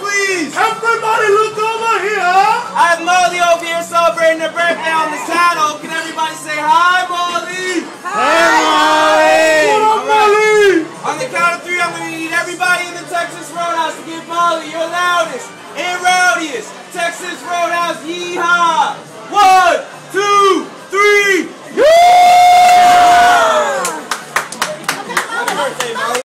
please. Everybody look over here. I have Molly over here celebrating her birthday on the saddle. Can everybody say hi, Molly? Hi.